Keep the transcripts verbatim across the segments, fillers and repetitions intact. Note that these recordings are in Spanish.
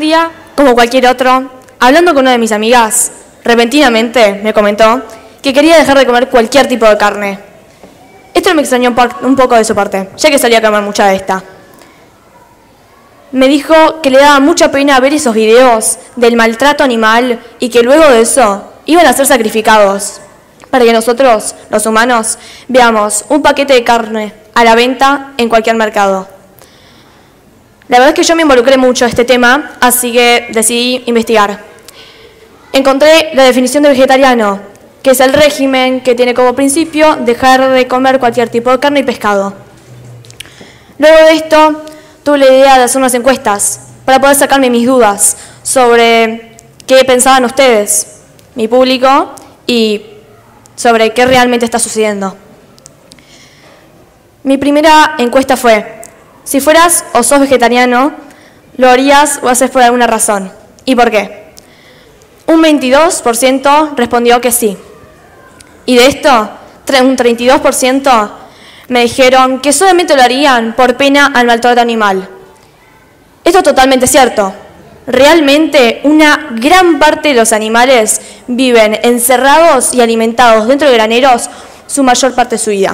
día, como cualquier otro, hablando con una de mis amigas, repentinamente me comentó que quería dejar de comer cualquier tipo de carne. Esto me extrañó un poco de su parte, ya que solía comer mucha de esta. Me dijo que le daba mucha pena ver esos videos del maltrato animal y que luego de eso iban a ser sacrificados para que nosotros, los humanos, veamos un paquete de carne a la venta en cualquier mercado. La verdad es que yo me involucré mucho en este tema, así que decidí investigar. Encontré la definición de vegetariano, que es el régimen que tiene como principio dejar de comer cualquier tipo de carne y pescado. Luego de esto, tuve la idea de hacer unas encuestas para poder sacarme mis dudas sobre qué pensaban ustedes, mi público, y sobre qué realmente está sucediendo. Mi primera encuesta fue: si fueras o sos vegetariano, ¿lo harías o haces por alguna razón? ¿Y por qué? Un veintidós por ciento respondió que sí. Y de esto, un treinta y dos por ciento me dijeron que solamente lo harían por pena al maltrato animal. Esto es totalmente cierto. Realmente una gran parte de los animales viven encerrados y alimentados dentro de graneros su mayor parte de su vida.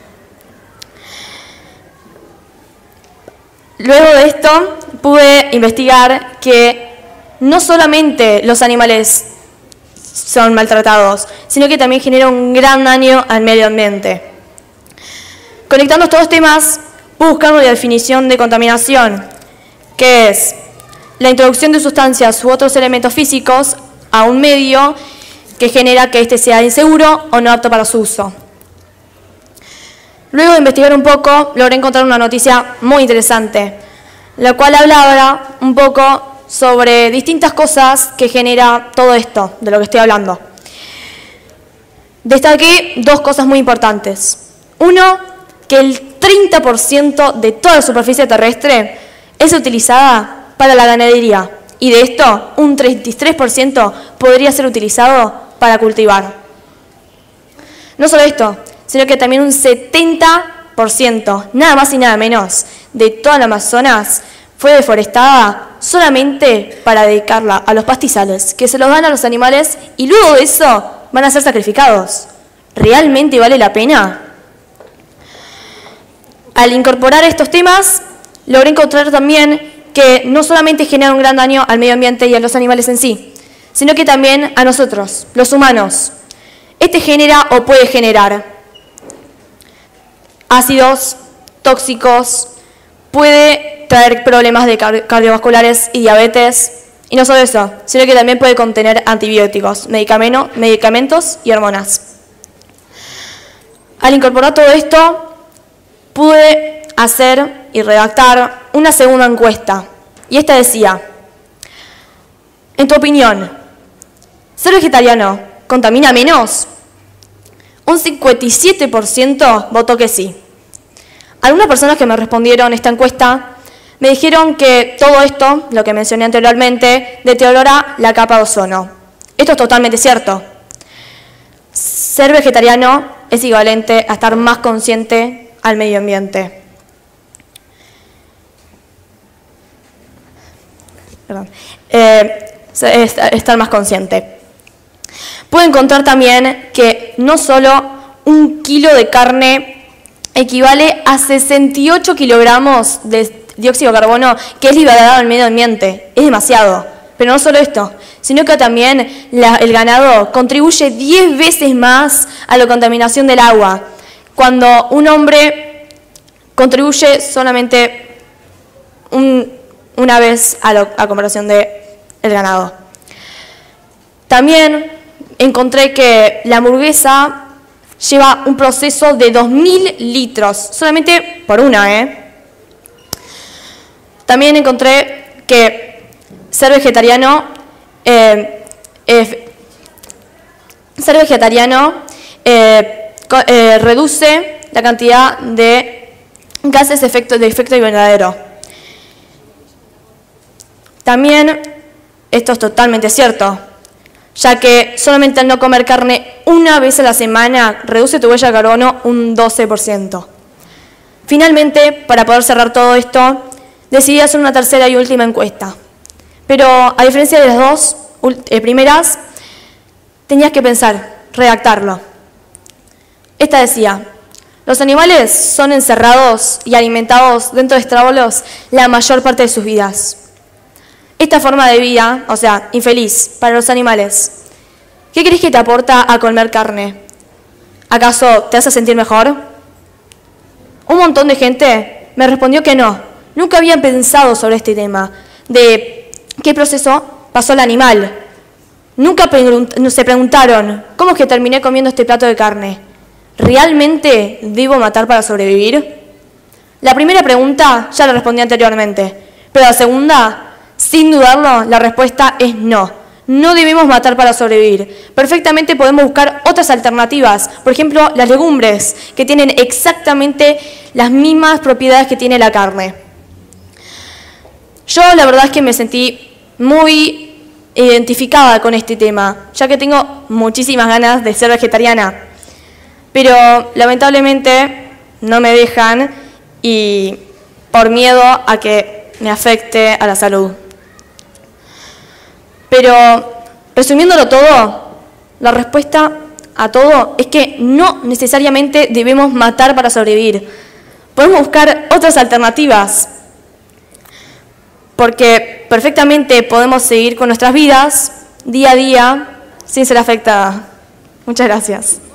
Luego de esto pude investigar que no solamente los animales son maltratados, sino que también genera un gran daño al medio ambiente. Conectando estos dos temas, pude buscar una definición de contaminación, que es la introducción de sustancias u otros elementos físicos a un medio que genera que éste sea inseguro o no apto para su uso. Luego de investigar un poco, logré encontrar una noticia muy interesante, la cual hablaba un poco sobre distintas cosas que genera todo esto, de lo que estoy hablando. Destaqué dos cosas muy importantes. Uno, que el treinta por ciento de toda la superficie terrestre es utilizada para la ganadería, y de esto, un treinta y tres por ciento podría ser utilizado para cultivar. No solo esto, sino que también un setenta por ciento, nada más y nada menos, de toda la Amazonas fue deforestada solamente para dedicarla a los pastizales, que se los dan a los animales y luego de eso van a ser sacrificados. ¿Realmente vale la pena? Al incorporar estos temas, logré encontrar también que no solamente genera un gran daño al medio ambiente y a los animales en sí, sino que también a nosotros, los humanos. Este genera o puede generar ácidos tóxicos, puede traer problemas de cardiovasculares y diabetes, y no solo eso, sino que también puede contener antibióticos, medicamentos y hormonas. Al incorporar todo esto, pude hacer y redactar una segunda encuesta, y esta decía: en tu opinión, ¿ser vegetariano contamina menos? Un cincuenta y siete por ciento votó que sí. Algunas personas que me respondieron esta encuesta me dijeron que todo esto, lo que mencioné anteriormente, deteriora la capa de ozono. Esto es totalmente cierto. Ser vegetariano es equivalente a estar más consciente al medio ambiente. Perdón. Eh, estar más consciente. Pude encontrar también que no solo un kilo de carne equivale a sesenta y ocho kilogramos de dióxido de carbono que es liberado al medio ambiente. Es demasiado. Pero no solo esto, sino que también la, el ganado contribuye diez veces más a la contaminación del agua, cuando un hombre contribuye solamente un, una vez a, lo, a comparación del ganado. También encontré que la hamburguesa lleva un proceso de dos mil litros, solamente por una, ¿eh? También encontré que ser vegetariano, eh, eh, ser vegetariano eh, eh, reduce la cantidad de gases de efecto, de efecto invernadero. También, esto es totalmente cierto, ya que solamente al no comer carne una vez a la semana reduce tu huella de carbono un doce por ciento. Finalmente, para poder cerrar todo esto, decidí hacer una tercera y última encuesta, Pero a diferencia de las dos eh, primeras, tenías que pensar, redactarlo. Esta decía: los animales son encerrados y alimentados dentro de establos la mayor parte de sus vidas. Esta forma de vida, o sea, infeliz para los animales, ¿qué crees que te aporta a comer carne? ¿Acaso te hace sentir mejor? Un montón de gente me respondió que no. Nunca habían pensado sobre este tema, de qué proceso pasó el animal. Nunca se preguntaron, ¿cómo es que terminé comiendo este plato de carne? ¿Realmente debo matar para sobrevivir? La primera pregunta ya la respondí anteriormente, pero la segunda, sin dudarlo, la respuesta es no. No debemos matar para sobrevivir. Perfectamente podemos buscar otras alternativas, por ejemplo, las legumbres, que tienen exactamente las mismas propiedades que tiene la carne. Yo la verdad es que me sentí muy identificada con este tema, ya que tengo muchísimas ganas de ser vegetariana, pero lamentablemente no me dejan y por miedo a que me afecte a la salud. Pero, resumiéndolo todo, la respuesta a todo es que no necesariamente debemos matar para sobrevivir. Podemos buscar otras alternativas, porque perfectamente podemos seguir con nuestras vidas día a día sin ser afectadas. Muchas gracias.